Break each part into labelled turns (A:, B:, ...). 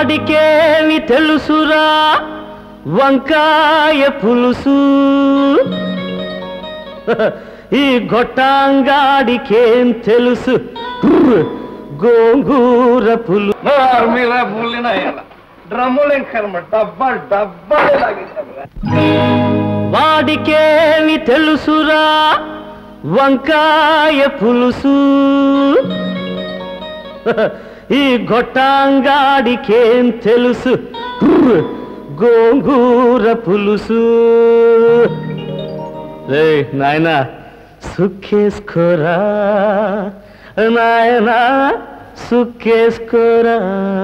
A: వాడికేమి తెలుసురా వంకాయ పులుసు ఈ గొట్టాంగాడికేం తెలుసు గోంగూర పులు వాడికేమి తెలుసురా వంకాయ పులుసు ఈ గొట్టాంగాడికేం తెలుసు గోంగూర పులుసు రే నాయనా సుక్కేసుకోరా నాయనా సుక్కేసుకోరా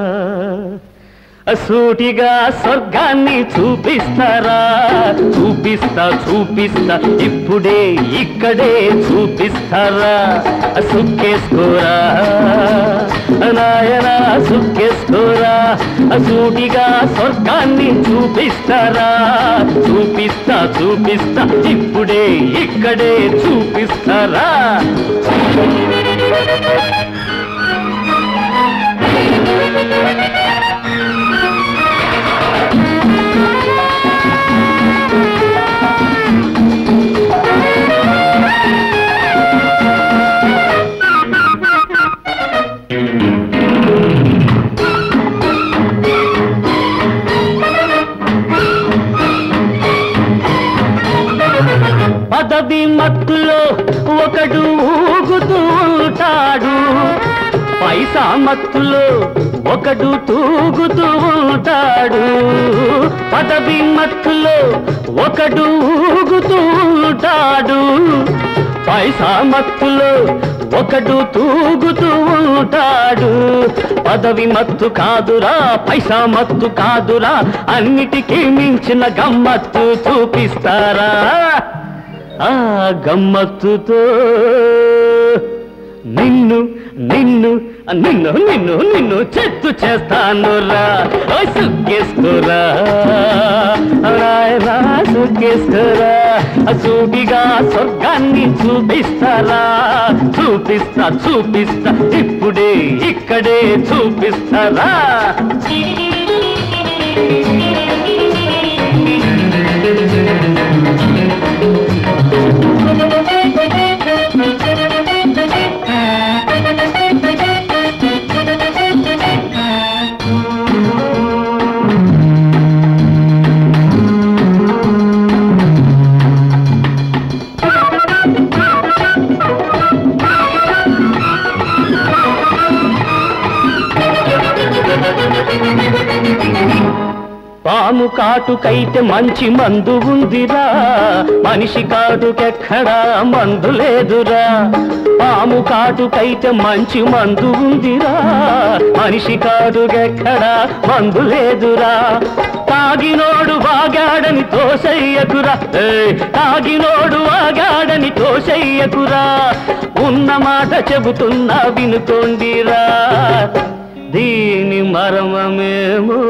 A: సూటిగా స్వర్గాన్ని చూపిస్తారా చూపిస్తా చూపిస్తా ఇప్పుడే ఇక్కడే చూపిస్తారా సుక్కేసుకోరా నాయనా సుక్కేసుకోరా సూటిగా స్వర్గాన్ని చూపిస్తారా చూపిస్తా చూపిస్తా ఇప్పుడే ఇక్కడే చూపిస్తారా పదవి మత్తులో ఒకడు ఊగుతూ ఉంటాడు పైసా మత్తులో ఒకడు తూగుతూ ఉంటాడు పదవి మత్తులో ఒకడు ఊగుతూ ఉంటాడు పైసా మత్తులో ఒకడు తూగుతూ ఉంటాడు పదవి మత్తు కాదురా పైసా మత్తు కాదురా అన్నిటికీ మించిన గమ్మత్తు చూపిస్తారా ఆ గమ్మత్తుతో నిన్ను నిన్ను నిన్ను నిన్ను నిన్ను చెట్టు చేస్తాను రా సుక్కేసుకోరా రాయరా సుక్కేసుకోరా సూటిగా స్వర్గాన్ని చూపిస్తారా చూపిస్తా చూపిస్తా ఇప్పుడే ఇక్కడే చూపిస్తారా పాము కాటుకైతే మంచి మందు ఉందిరా మనిషి కాటుకెక్కడా మందు లేదురా పాము కాటుకైతే మంచి మందు ఉందిరా మనిషి కాటుకెక్కడా మందు లేదురా తాగినోడు వాగాడని తోసయ్యకురా తాగినోడు వాగాడని తోసయ్యకురా ఉన్న మాట చెబుతున్నా వినుకోండిరా దీని మర్మమేమో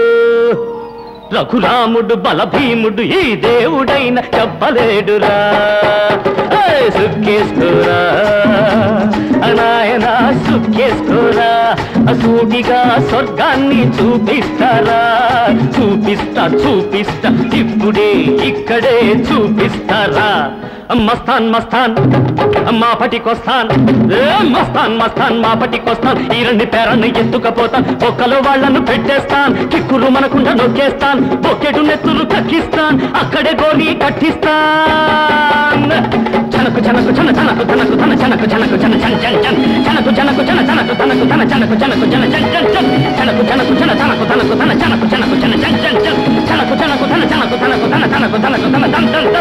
A: రఘురాముడు బలభీముడు ఈ దేవుడైన చెప్పలేడురా సుక్కేసుకోరా నాయనా సుక్కేసుకోరా సూటిగా స్వర్గాన్ని చూపిస్తారా చూపిస్తా చూపిస్తా ఇప్పుడే ఇక్కడే చూపిస్తారా మస్తాన్ మస్తాన్ మాపటికొస్తాన్ మస్తాన్ మస్తాన్ మాపటికొస్తాన్ ఈ రెండు పేరన్ని ఎత్తుకపోతాన్ ఒక్కలో వాళ్లను పెట్టేస్తాన్ కిక్కులు మనకుండా నొక్కేస్తాన్ బొక్కెడు నెత్తులు కక్కిస్తాన్ అక్కడే గోలి కట్టిస్తాన్ చనకు చనకు చన చనకు తనకు తన చనకు చనకు చన చన్ చన్ చన్ చనకు చనకు చన చనకు తనకు తన చనకు చనకు చన చన్ చన్ చన్ చనకు చనకు చన తనకు తనకు తన చనకు చనకు చన చన్ చన్ చన్ చనకు చనకు తన చనకు తనకు తన చనకు చనకు తన తన్ తన్